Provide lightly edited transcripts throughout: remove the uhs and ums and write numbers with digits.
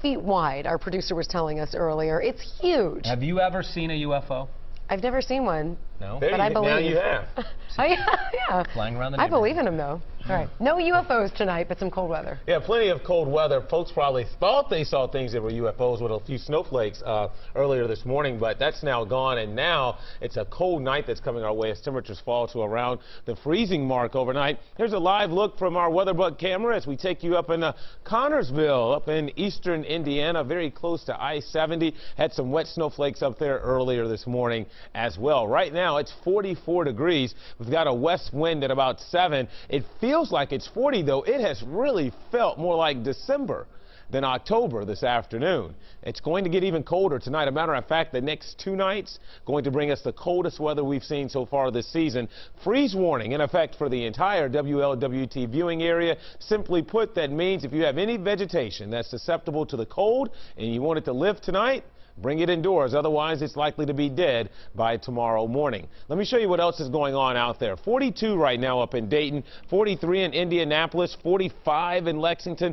feet wide, our producer was telling us earlier. It's huge. Have you ever seen a UFO? I've never seen one. No? But I believe. Now you have. Yeah. Flying around the I neighborhood. believe in them, though. All right. No UFOs tonight, but some cold weather. Yeah, plenty of cold weather. Folks probably thought they saw things that were UFOs with a few snowflakes earlier this morning, but that's now gone. And now it's a cold night that's coming our way as temperatures fall to around the freezing mark overnight. Here's a live look from our weather bug camera as we take you up in Connorsville, up in eastern Indiana, very close to I-70. Had some wet snowflakes up there earlier this morning as well. Right now it's 44 degrees. We've got a west wind at about 7. It feels like it's 40, though. It has really felt more like December than October this afternoon. It's going to get even colder tonight. A matter of fact, the next 2 nights going to bring us the coldest weather we've seen so far this season. Freeze warning in effect for the entire WLWT viewing area. Simply put, that means if you have any vegetation that's susceptible to the cold and you want it to live tonight, bring it indoors. Otherwise, it's likely to be dead by tomorrow morning. Let me show you what else is going on out there. 42 right now up in Dayton, 43 in Indianapolis, 45 in Lexington,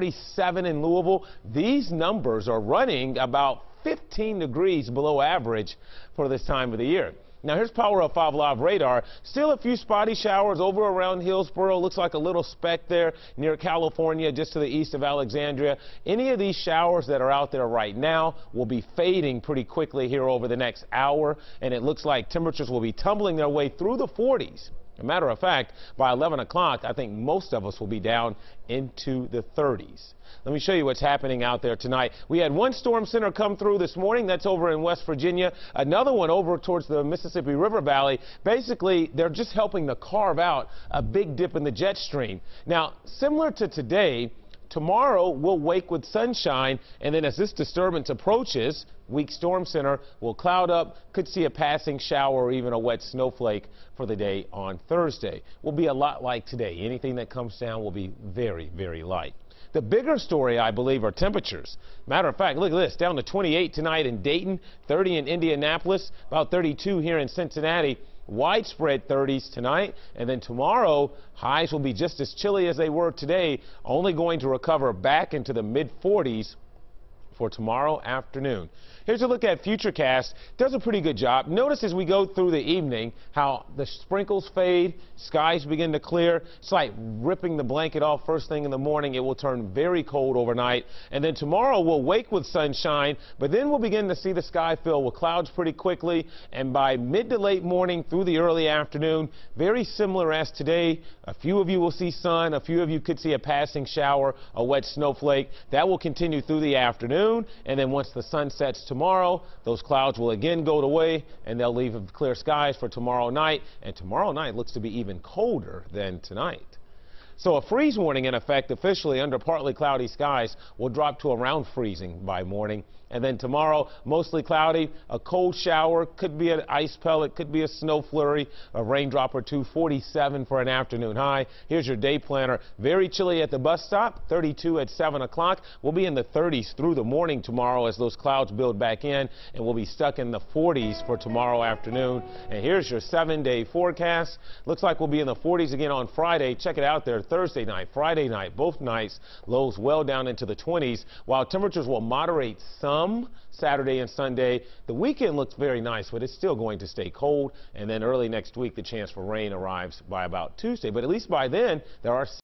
47 in Louisville. These numbers are running about 15 degrees below average for this time of the year. Now here's Power Up 5 Live radar. Still a few spotty showers over around Hillsboro. Looks like a little speck there near California, just to the east of Alexandria. Any of these showers that are out there right now will be fading pretty quickly here over the next hour, and it looks like temperatures will be tumbling their way through the 40s. As a matter of fact, by 11 o'clock, I think most of us will be down into the 30s. Let me show you what's happening out there tonight. We had one storm center come through this morning. That's over in West Virginia. Another one over towards the Mississippi River Valley. Basically, they're just helping to carve out a big dip in the jet stream. Now, similar to today, tomorrow we'll wake with sunshine, and then as this disturbance approaches, weak storm center will cloud up, could see a passing shower or even a wet snowflake for the day on Thursday. Will be a lot like today. Anything that comes down will be very, very light. The bigger story, I believe, are temperatures. Matter of fact, look at this, down to 28 tonight in Dayton, 30 in Indianapolis, about 32 here in Cincinnati. Widespread 30s tonight, and then tomorrow highs will be just as chilly as they were today, only going to recover back into the mid-40s for tomorrow afternoon. Here's a look at Futurecast. Does a pretty good job. Notice as we go through the evening how the sprinkles fade, skies begin to clear. It's like ripping the blanket off first thing in the morning. It will turn very cold overnight, and then tomorrow we'll wake with sunshine, but then we'll begin to see the sky fill with clouds pretty quickly, and by mid to late morning through the early afternoon, very similar as today. A few of you will see sun, a few of you could see a passing shower, a wet snowflake. That will continue through the afternoon, and then once the sun sets tomorrow, those clouds will again go away, and they'll leave clear skies for tomorrow night, and tomorrow night looks to be even colder than tonight. So a freeze warning in effect officially under partly cloudy skies will drop to around freezing by morning. And then tomorrow, mostly cloudy, a cold shower, could be an ice pellet, could be a snow flurry, a raindrop or two, 47 for an afternoon high. Here's your day planner. Very chilly at the bus stop, 32 at 7 o'clock. We'll be in the 30s through the morning tomorrow as those clouds build back in, and we'll be stuck in the 40s for tomorrow afternoon. And here's your 7-day forecast. Looks like we'll be in the 40s again on Friday. Check it out there. Thursday night, Friday night, both nights, lows well down into the 20s, while temperatures will moderate some Saturday and Sunday. The weekend looks very nice, but it's still going to stay cold, and then early next week the chance for rain arrives by about Tuesday, but at least by then there are